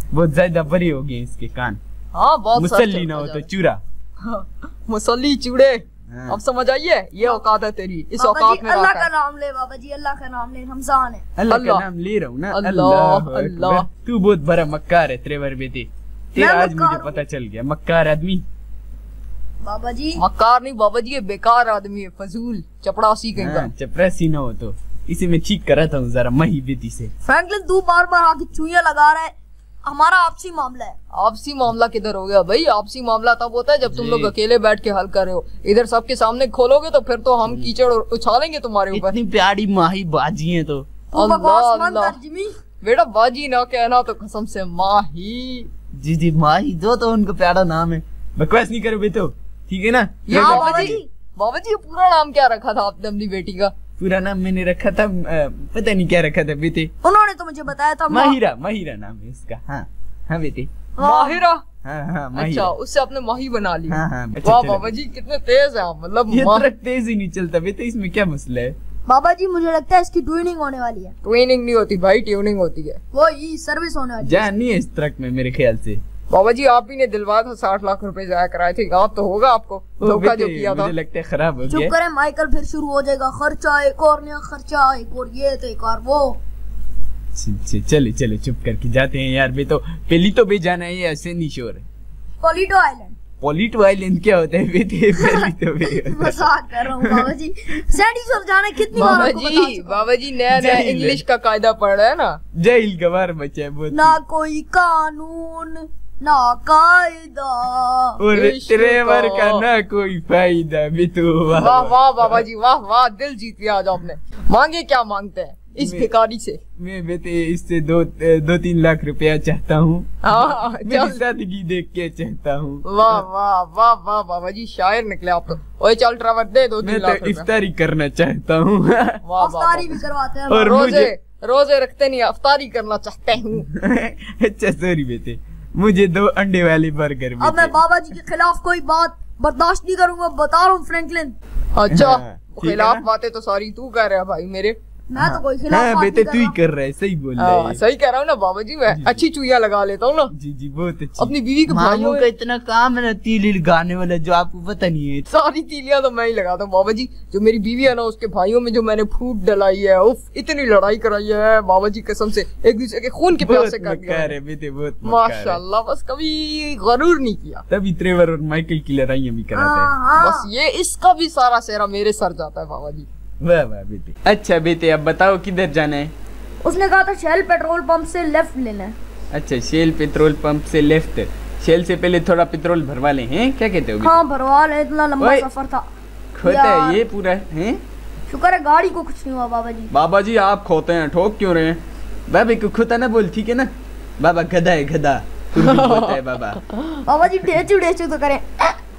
बहुत ज्यादा बड़े हो गए इसके कान। हाँ बहुत मुसल्ली ना हो तो चूरा। मुसल्ली चूड़े। हाँ। अब समझ आइए ये औकात है तेरी, इस बाबा औकात जी में अल्लाह रखा का है। नाम ले बाबा जी, अल्लाह का नाम ले, रमजान है। अल्लाह का अल्लाह। नाम ले रहा हूँ ना। अल्लाह, अल्लाह अल्लाह। अकबर। तू बहुत बड़ा मक्कार है त्रेवर बेटे, तेरा मैं आज मुझे मक्कार पता चल गया। मक्कार आदमी बाबा जी मक्कार नहीं बाबा जी, ये बेकार आदमी है, फजूल चपड़ासी कहीं का। हाँ, चपरासी ना हो तो इसे मैं ठीक कराता हूँ जरा मही बेटी से। फ्रैंकलिन तू बार बार आके चुईया लगा रहा है, हमारा आपसी मामला है। आपसी मामला किधर हो गया भाई? आपसी मामला तब होता है जब तुम जी। लोग अकेले बैठ के हल कर रहे हो। इधर सबके सामने खोलोगे तो फिर तो हम कीचड़ उछालेंगे तुम्हारे ऊपर। इतनी प्यारी माही बाजी है तो। तू अल्लाह, बकवास मत अल्लाह। कर जिमी। बेटा बाजी ना कहना तो कसम से माही। जी जी माही जो तो उनका प्यारा नाम है। बकवास नहीं करो बेटो, ठीक है ना। ये हाँ, बाबा बाबा जी जी। बाबा जी ये पूरा नाम क्या रखा था आपने अपनी बेटी का? पूरा नाम मैंने रखा था अ, पता नहीं क्या रखा था बेटे। उन्होंने तो मुझे बताया था माँ- माहिरा, माहिरा नाम है इसका। हाँ हाँ बेटे। माहिरा। हाँ हाँ अच्छा माहिरा। उससे आपने माही बना ली। हाँ हाँ अच्छा, वाह चलो। बाबा जी कितने तेज है आप, मतलब ये माह- ट्रक तेज ही नहीं चलता बेटे, इसमें क्या मसला है? बाबा जी मुझे लगता है इसकी ट्यूनिंग होने वाली है। ट्रेनिंग नहीं होती भाई, ट्यूनिंग होती है। वो ई सर्विस होने वाली है। जान नहीं है इस ट्रक में मेरे ख्याल से। बाबा जी आप ही ने दिलवाया था साठ लाख रुपए जाया कराए थे, याद तो होगा आपको ओ धोखा जो बेटे, किया था। मुझे लगता है खराब हो चुप गया। करे माइकल, फिर शुरू हो जाएगा खर्चा, एक और नया खर्चा, एक और ये तो एक और वो। च- च- चले चले चुप करके जाते हैं यार। बेटो पहली तो भी जाना है, ये ऐसे नहीं शोर है। पॉलिटो आइलैंड। पॉलिटो आइलैंड क्या होता है बेटे? पहली तो भी होता है। मजाक कर रहा हूँ बाबा जी। सैंडी सर जाने कितनी बार बाबा आपको बता जी चुका हूँ। बाबा जी नया नया जय इंग्लिश का कायदा पढ़ रहे हैं ना। जय गवार बच्चा है बहुत। ना कोई कानून ना कायदा। और इश्क ड्राइवर का। का ना कोई फायदा बेटो। वाह वाह वाह बाबा जी वाह वाह, दिल जीत लिया आज आपने। मांगे क्या मांगते हैं इस मैं- भिखारी से? मैं बेटे इससे दो दो तीन लाख रुपया चाहता हूँ। हाँ मेरी चल। सादगी देख के चाहता हूँ। वाह वाह वाह वाह बाबा जी शायर निकले आप तो। ओए चल ड्राइवर दे दो तीन मैं लाख तो रुपए। इफ्तारी करना चाहता हूँ। वाह वाह अफ्तारी वाह। भी करवाते हैं। और रोजे मुझे रोजे रखते नहीं, अफ्तारी करना चाहते हूँ। अच्छा सॉरी बेटे, मुझे दो अंडे वाली बर्गर अब मैं बेटे। बाबा जी के खिलाफ कोई बात बर्दाश्त नहीं करूंगा, बता रहा हूँ फ्रैंकलिन। अच्छा हाँ, ठीक है खिलाफ ना? बातें तो सारी तू कर रहा है भाई मेरे। मैं तो कोई खिलाफ हाँ बात बेटे नहीं तू ही कर कर रहा है, सही बोल रहा हाँ, है। सही कह रहा हूँ ना बाबा जी, मैं जी, जी। अच्छी चुईया लगा लेता हूँ ना जी जी बहुत अच्छी। अपनी बीवी के भाइयों मामू में। का इतना काम है ना तीली लगाने वाला जो आपको पता नहीं है। सारी तीलियां तो मैं ही लगाता हूँ बाबा जी। जो मेरी बीवी है ना उसके भाइयों में जो मैंने फूट डलाई है, उफ इतनी लड़ाई कराई है बाबा जी कसम से, एक दूसरे के खून के प्यार बहुत से कर दिया मक्कार है। है बेटे, बहुत मक्कार है। माशाल्लाह, बस कभी गरूर नहीं किया। तभी ट्रेवर और माइकल की लड़ाइयाँ भी कराता है। हाँ हाँ। बस ये इसका भी सारा सेहरा मेरे सर जाता है बाबा जी। वाह वाह बेटे। अच्छा बेटे अब बताओ किधर जाना है? उसने कहा था शेल पेट्रोल पंप से लेफ्ट लेना है। अच्छा शेल पेट्रोल पंप से लेफ्ट। शेल से पहले थोड़ा पेट्रोल भरवा ले, हैं क्या कहते हो बेटे? हाँ भरवा ले, इतना लंबा ओए। सफर था। खोता यार। है ये पूरा हैं? शुक्र है गाड़ी को कुछ नहीं हुआ बाबा जी। बाबा जी आप खोते हैं, ठोक क्यों रहे हैं? बाबा को खोता ना बोल, ठीक है ना? बाबा गधा है गधा, उर्दू बोलता है बाबा। बाबा जी डेचू डेचू तो करें।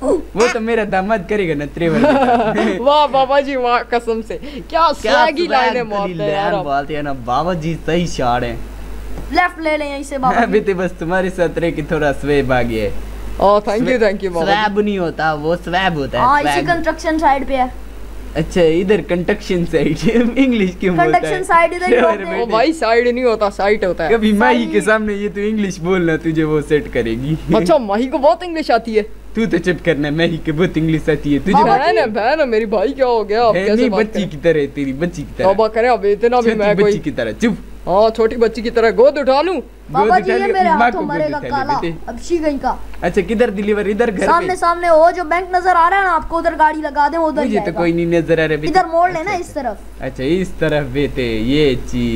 वो तो मेरा दामाद करेगा ना ट्रेवर बेटा। वाह बाबा जी वाह, कसम से क्या स्वैगी लाइनें मारते हैं यार आप। बोलते हैं ना बाबा जी सही शार हैं। लेफ्ट ले लें यहीं से बाबा हाँ जी। बेटे बस तुम्हारे साथ रह के थोड़ा स्वेब आ गया है। Oh thank you thank you बाबा जी। स्वैब नहीं होता, वो स्वैब होता हाँ है। इसी स्वैग। कंस्ट्रक्शन साइड पे है। अच्छा इधर कंस्ट्रक्शन साइड इंग्लिश क्यों बोलता है? Conduction side इधर ही ट्रेवर बोलते हैं। ओ बेटे, भाई साइड नहीं होता साइट होता है। कभी माही Side- के सामने ये तो इंग्लिश बोलना, तुझे वो सेट करेगी। अच्छा माही को बहुत इंग्लिश आती है। तू तो चुप करना, माही के बहुत इंग्लिश आती है तुझे। बाबा बहन है बहन है मेरी भाई, क्या हो गया? आप है कैसे नहीं बात बच्ची करें? की तरह है, तेरी बच्ची की तरह। तौबा करें अब इतना भी छोटी मैं बच्ची कोई। की तरह चुप। हाँ छोटी बच्ची की तरह गोद उठा लूं। बाबा गोद जी उठा ये ले, मेरे माँ हाथों को गोद मरेगा उठा ले काला बेटे। अब शी गई का। अच्छा किधर डिलीवर? इधर घर सामने पे? सामने वो जो बैंक नजर आ रहा है ना आपको, उधर गाड़ी लगा दें, उधर ही मुझे तो जाएगा। कोई नहीं नजर आ रहा बेटे। इधर मोड़ लेना अच्छा, इस तरफ। अच्छा इस तरफ बेटे, ये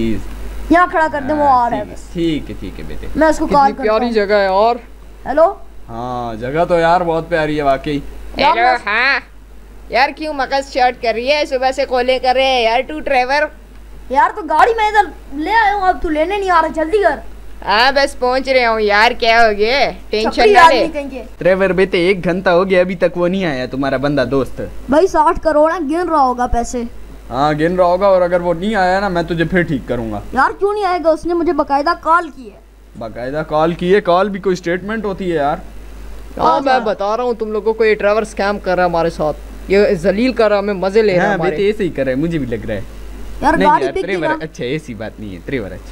चीज यहाँ खड़ा कर दे, वो आ रहा है ठीक बस। ठीक है ठीक है बेटे। मैं उसको कॉल कितनी करता प्यारी हूँ। जगह है। और हेलो हाँ जगह तो यार बहुत प्यारी है वाकई। यार हेलो बस- हाँ यार क्यों मगज शर्ट कर रही है सुबह से कॉले कर रहे हैं यार तू ड्राइवर। यार तो गाड़ी मैं इधर ले आया हूँ, अब तू लेने नहीं आ रहा, जल्दी कर। हाँ बस पहुंच रहे हूँ यार, क्या हो गया? टेंशन छपरी ना आदमी ले। कहेंगे। ड्राइवर बेटे एक घंटा हो गया अभी तक वो नहीं आया तुम्हारा बंदा दोस्त। भाई साठ करोड़ है, गिन रहा होगा पैसे। हाँ गिन रहा होगा, और अगर वो नहीं आया ना मैं तुझे फिर ठीक करूंगा। यार क्यों नहीं आएगा? उसने मुझे बकायदा कॉल की है। बाकायदा कॉल की है? कॉल भी कोई स्टेटमेंट होती है यार। हाँ मैं बता रहा हूँ तुम लोगों को, ये ड्राइवर स्कैम कर रहा है हमारे साथ, ये जलील कर रहा है, हमें मजे ले रहा है हाँ हमारे। बेटे ऐसे ही कर रहा है, मुझे भी लग रहा है। यार नहीं गाड़ी यार पिक ट्रेवर ना। अच्छा है, ऐसी बात नहीं है, ट्रेवर अच्छा है।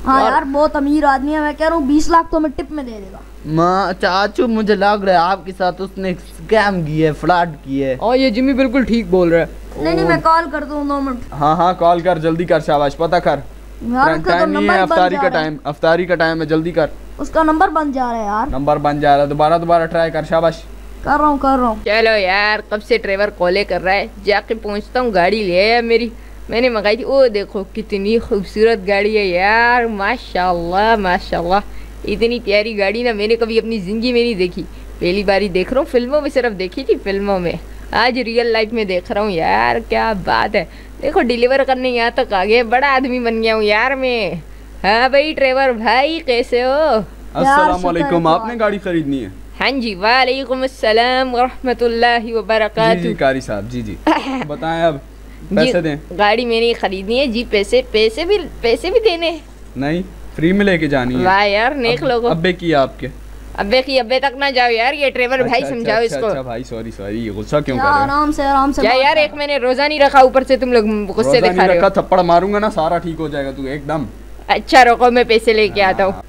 हाँ यार बहुत अमीर आदमी है, मैं कह रहा हूँ बीस लाख तो हमें टिप में दे देगा। माँ चाचू मुझे लग रहा है आपके साथ उसने स्कैम की है, फ्रॉड की है। हाँ ये जिम्मी बिल्कुल ठीक बोल रहा है। नहीं नहीं मैं कॉल कर दूँ दो मिनट। हाँ हाँ कॉल कर, जल्दी कर, शाबाश, पता कर। यार उसका तो टाइम नहीं है, नंबर बन अफ्तारी जा का रहा है। टाइम, अफ्तारी का टाइम है, जल्दी कर। उसका नंबर बन जा रहा है यार। नंबर बन जा रहा है, दोबारा दोबारा ट्राई कर, शाबाश। कर रहा हूँ कर रहा हूँ। चलो यार कब से ड्राइवर कॉले कर रहा है, जाके पहुंचता हूँ। गाड़ी ले आया मेरी, मैंने मंगाई थी। ओ देखो कितनी खूबसूरत गाड़ी है यार, माशाल्लाह माशाल्लाह। इतनी प्यारी गाड़ी ना मैंने कभी अपनी जिंदगी में नहीं देखी, पहली बारी देख रहा हूँ। फिल्मों में सिर्फ देखी थी, फिल्मों में, आज रियल लाइफ में देख रहा हूँ यार। क्या बात है, देखो डिलीवर करने यहाँ तक आ गए, बड़ा आदमी बन गया हूँ यार मैं। हाँ भाई ड्राइवर भाई कैसे हो? अस्सलाम वालेकुम, आपने गाड़ी खरीदनी है? हाँ जी, वालेकुम अस्सलाम व रहमतुल्लाहि व बरकातहू। जी जी कारी साहब, जी जी बताएं, अब पैसे दें? गाड़ी मैंने खरीदनी है जी, पैसे पैसे भी पैसे भी देने हैं? नहीं, फ्री में लेके जानी है। वाह यार नेक लोगो। अब्बे की आपके? अब्बे की अब्बे तक ना जाओ यार, ये ड्राइवर भाई अच्छा, समझाओ अच्छा, इसको। अच्छा भाई सॉरी सॉरी, गुस्सा क्यों कर यार रहे हो? आराम से आराम से क्या बात यार, कर। एक मैंने रोजा नहीं रखा, ऊपर से तुम लोग गुस्से रोजा दिखा नहीं रहे रखा, हो। थप्पड़ मारूंगा ना, सारा ठीक हो जाएगा तू एकदम। अच्छा रुको मैं पैसे लेके आता हूँ।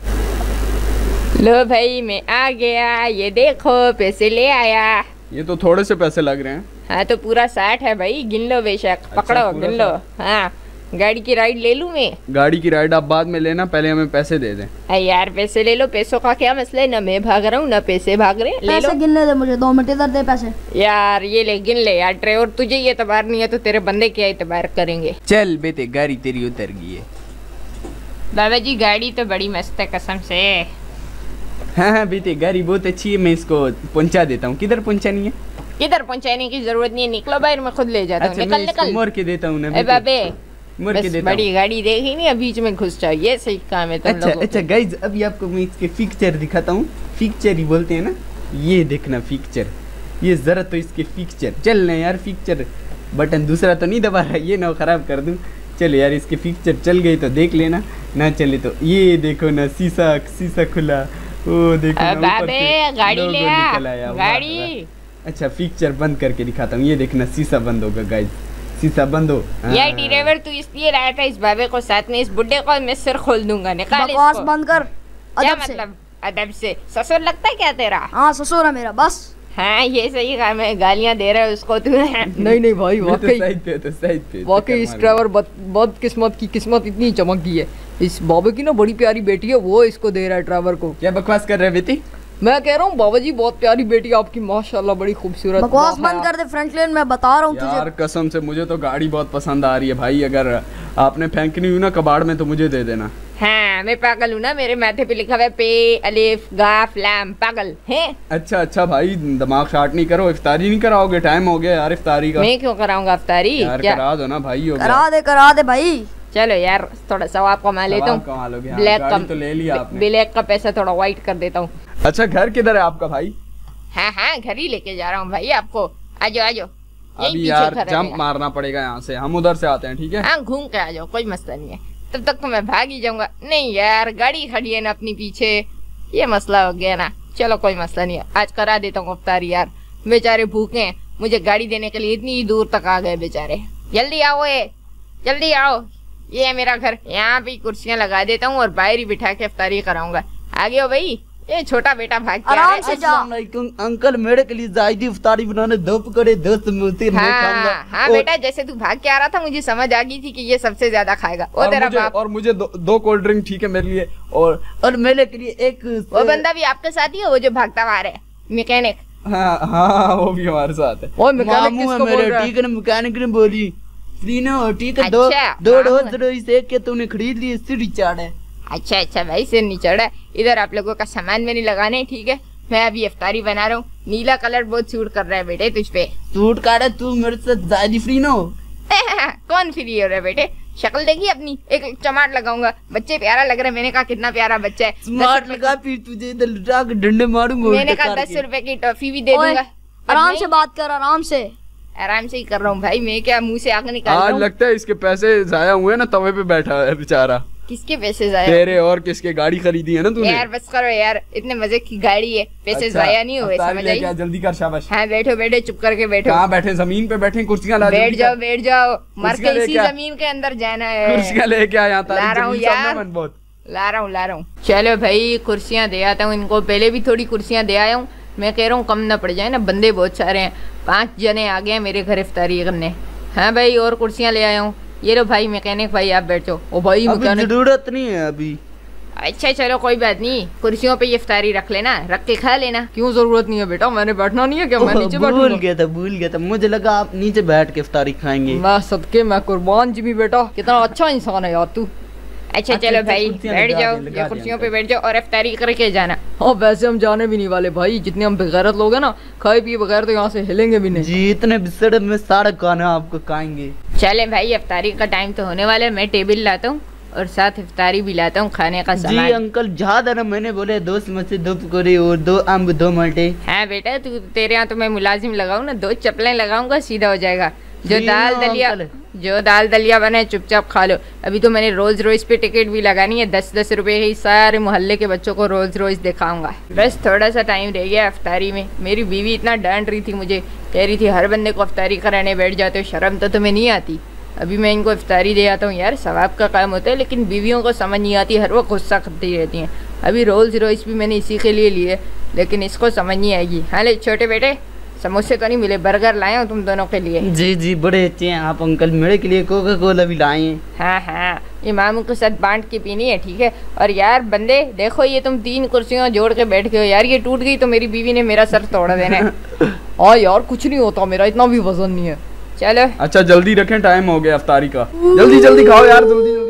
लो भाई मैं आ गया, ये देखो पैसे ले आया। ये तो थोड़े से पैसे लग रहे हैं। हाँ तो पूरा साठ है भाई, गिन लो बेशक, पकड़ो पूरा गिन लो। हाँ गाड़ी की राइड ले लूँ मैं? गाड़ी की राइड आप बाद में लेना, पहले हमें पैसे दे दें। अरे यार पैसे ले लो, पैसों का क्या मसला है, ना मैं भाग रहा हूँ ना पैसे भाग रहे, ले लो। पैसे गिनने दे मुझे, दो मिनट इधर दे पैसे। यार ये ले गिन ले यार, ड्राइवर तुझे ये एतबार नहीं है तो तेरे बंदे क्या एतबार करेंगे। चल बेटे गाड़ी तेरी उतर गई है। बाबा जी गाड़ी तो बड़ी मस्त है कसम से। हाँ हाँ बेटे गाड़ी बहुत अच्छी है, मैं इसको पहुंचा देता हूँ। किधर पहुंचानी है? किधर पहुंचाने की जरूरत नहीं है, निकलो बाहर, मैं खुद ले जाता हूँ। अच्छा निकल मैं इसको निकल। मोड़ के देता हूँ ना ए बेटे, बाबे मोड़ के बस देता हूँ। बड़ी गाड़ी देखी नहीं, बीच में घुस जाओ, ये सही काम है तुम अच्छा लोगों अच्छा को। गाइज, अभी आपको मैं इसके पिक्चर दिखाता हूँ। पिक्चर ही बोलते हैं ना, ये देखना पिक्चर, ये जरा तो इसके पिक्चर। चल ना यार, पिक्चर बटन दूसरा तो नहीं दबा रहा, ये ना खराब कर दूँ। चलो यार इसके पिक्चर चल गई तो देख लेना, ना चले तो ये देखो ना, शीशा शीशा खुला, ओ देखो ना, अ, ऊपर बाबे से गाड़ी लोगो ले निकल आ, आया, वाह, गाड़ी। वाह। अच्छा पिक्चर बंद करके दिखाता हूँ, ये देखना शीशा बंद होगा गाइज, शीशा बंद हो। यार हाँ। ड्राइवर तू इसलिए लाया था इस बाबे को साथ में, इस बुड्ढे को मैं सिर खोल दूंगा, निकाल बकवास इसको। बंद कर क्या अदब से। मतलब अदब से? ससुर लगता है क्या तेरा? हाँ ससुर है मेरा बस। हाँ ये सही काम है, गालियां दे रहा है उसको तू। नहीं नहीं भाई मैं तो वाकई साइड पे तो साइड पे वाकई इस ड्राइवर बहुत किस्मत की किस्मत इतनी चमक गई है। इस बाबा की ना बड़ी प्यारी बेटी है, वो इसको दे रहा है ड्राइवर को। क्या बकवास कर रहे हैं बेटी? मैं कह रहा हूँ बाबा जी बहुत प्यारी बेटी है आपकी, माशाल्लाह बड़ी खूबसूरत। बकवास वाह, बंद कर दे फ्रैंकलिन, मैं बता रहा हूँ यार तुझे। कसम से मुझे तो गाड़ी बहुत पसंद आ रही है भाई, अगर आपने फेंकनी हुई ना कबाड़ में तो मुझे दे देना। हाँ मैं पागल हूँ ना, मेरे माथे पे लिखा हुआ है पे अलिफ गाफ लाम, पागल है। अच्छा अच्छा भाई दिमाग शार्ट नहीं करो, इफ्तारी नहीं कराओगे? टाइम हो गया यार इफ्तारी का। मैं क्यों कराऊंगा अफ्तारी? यार क्या करा दो ना भाई, हो करा गया। दे करा दे भाई। चलो यार थोड़ा सवाब कमा लेता सवाब हूँ, कमा लोगे, हाँ, ब्लैक गाड़ी का तो ले लिया आपने। ब्लैक का पैसा थोड़ा व्हाइट कर देता हूँ। अच्छा घर किधर है आपका भाई? हाँ हाँ घर ही लेके जा रहा हूँ भाई आपको, आ जाओ आ जाओ। यहीं अभी पीछे यार घर है जंप मेरा। मारना पड़ेगा यहाँ से, हम उधर से आते हैं ठीक है? हाँ घूम के आ जाओ, कोई मसला नहीं है, तब तक तो मैं भाग ही जाऊंगा। नहीं यार गाड़ी खड़ी है ना अपनी पीछे, ये मसला हो गया ना। चलो कोई मसला नहीं है, आज करा देता हूँ अफ्तारी। यार बेचारे भूखे हैं, मुझे गाड़ी देने के लिए इतनी दूर तक आ गए बेचारे। जल्दी आओ ये, जल्दी आओ, ये है मेरा घर, यहाँ पे कुर्सियाँ लगा देता हूँ और बाहर ही बिठा के अफ्तारी कराऊंगा। आगे हो भाई, ये छोटा बेटा भाग के आ रहा आराम है। से जा। अस्सलाम वालेकुम अंकल, मेरे के लिए जायदी इफ्तारी बनाने दो पकड़े, दो समोसे मैं खाऊंगा। हाँ हाँ और- बेटा, जैसे तू भाग के आ रहा था मुझे समझ आ गई थी कि ये सबसे ज्यादा खाएगा। वो और तेरा मुझे, बाप, और मुझे दो, दो कोल्ड ड्रिंक ठीक है मेरे लिए, और और मेरे के लिए एक वो बंदा भी आपके साथ ही है, वो जो भागता हुआ आ रहा है, मैकेनिक। हाँ हाँ वो भी हमारे साथ है। वो मैकेनिक मामू है किसको बोल मेरे, रहा है? ठीक है ना, मैकेनिक ने बोली फ्रीनो, ठीक है, दो अच्छा, दो मामू डोज है। रोज एक के तूने खरीद ली, इससे रिचार्ड है। अच्छा अच्छा भाई सिर नहीं चढ़ा, इधर आप लोगों का सामान मैंने लगाने ठीक है। मैं अभी इफ्तारी बना रहा हूँ, नीला कलर बहुत सूट कर रहा है बेटे तुझ पे। सूट काटा तू मेरे साथ जायदी फ्रीनो। कौन फ्री हो रहा है बेटे? शक्ल देखी अपनी, एक चमाट लगाऊंगा, बच्चे प्यारा लग रहा है। मैंने कहा कितना प्यारा बच्चा है। स्मार्ट लगा, फिर तुझे इधर लुटा के डंडे मारूंगा। मैंने उल्टे कहा कार दस के। रुपए की टॉफी भी दे ओए, दूंगा। आराम से बात कर, आराम से। आराम से ही कर रहा हूँ भाई, मैं क्या मुंह से आग निकाल रहा आज हूँ? लगता है इसके पैसे जाया हुए ना, तवे पे बैठा है बेचारा। किसके पैसे जाया? तेरे और किसके? गाड़ी खरीदी है ना तूने? यार बस करो यार, इतने मजे की गाड़ी है, पैसे अच्छा, जाया नहीं हुए, अफ्तारी समझ लेके आ, आई? जल्दी कर, शाबाश। हाँ बैठो बैठो, चुप करके बैठो। कहाँ बैठे? जमीन पे बैठे, कुर्सियां ला, बैठ जल्दी जाओ कर। बैठ जाओ, मर कुर्सियां के लेके इसी आ। जमीन के अंदर जाना है। कुर्सियां लेके आ यहाँ, ला रहा हूँ तारीफ यार। मन बहुत। ला रहा हूँ ला रहा हूँ। चलो भाई कुर्सियाँ दे आता हूँ इनको, पहले भी थोड़ी कुर्सियाँ दे आया हूँ। मैं कह रहा हूँ कम ना पड़ जाए ना, बंदे बहुत सारे हैं, पाँच जने आ गए हैं मेरे घर इफ्तारी करने। हाँ भाई और कुर्सियाँ ले आया हूँ। ये लो भाई मैकेनिक भाई आप बैठो। ओ भाई मैकेनिक जरूरत नहीं है अभी। अच्छा चलो कोई बात नहीं, कुर्सियों पे ये इफ्तारी रख लेना, रख के खा लेना। क्यों जरूरत नहीं है बेटा, मैंने बैठना नहीं है क्या? मैं नीचे बैठूंगा। भूल गया था भूल गया था मुझे लगा आप नीचे बैठ के इफ्तारी खाएंगे। मैं सदके मैं कुर्बान जिमी बेटा, कितना अच्छा इंसान है यार तू। अच्छा चलो भाई बैठ जाओ, ये कुर्सियों पे बैठ जाओ और इफ्तारी करके जाना। हाँ वैसे हम जाने भी नहीं वाले भाई, जितने हम बेगैरत लोग हैं ना, खाए पिए बगैर तो यहाँ से हिलेंगे भी नहीं जी। इतने बिस्तर में सारा खाना आपको खाएंगे। चले भाई इफ्तारी का टाइम तो होने वाला है, मैं टेबल लाता हूँ और साथ इफ्तारी भी लाता हूँ खाने का सामान। जी अंकल याद है ना मैंने बोले दो समोसे दो पकौड़े और दो अम्ब दो मल्टे। हाँ बेटा तू तेरे यहाँ तो मैं मुलाजिम लगाऊँ ना, दो चप्पलें लगाऊंगा सीधा हो जाएगा। जो दाल दलिया जो दाल दलिया बने चुपचाप खा लो। अभी तो मैंने रोल्स रॉयस पे टिकट भी लगानी है, दस दस रुपए की, सारे मोहल्ले के बच्चों को रोल्स रॉयस दिखाऊंगा। बस थोड़ा सा टाइम रह गया इफ्तारी में। मेरी बीवी इतना डांट रही थी मुझे, कह रही थी हर बंदे को इफ्तारी कराने बैठ जाते हो, शर्म तो तुम्हें नहीं आती। अभी मैं इनको इफ्तारी दे आता हूँ यार, सवाब का काम होता है, लेकिन बीवियों को समझ नहीं आती, हर वक्त गुस्सा करती रहती हैं। अभी रोल्स रॉयस भी मैंने इसी के लिए लिए, लेकिन इसको समझ नहीं आएगी। हाँ ले छोटे बेटे समोसे तो नहीं मिले, बर्गर लाए हूँ तुम दोनों के लिए। जी जी बड़े अच्छे हैं आप अंकल, मेरे के लिए कोका कोला भी लाए हैं। हाँ हाँ ये मामू के साथ बांट के पीनी है ठीक है। और यार बंदे देखो ये तुम तीन कुर्सियाँ जोड़ के बैठ गए हो यार, ये टूट गई तो मेरी बीवी ने मेरा सर तोड़ देना है। हाँ यार कुछ नहीं होता, मेरा इतना भी वजन नहीं है। चलो अच्छा जल्दी रखें, टाइम हो गया इफ्तारी का, जल्दी जल्दी खाओ यार, जल्दी।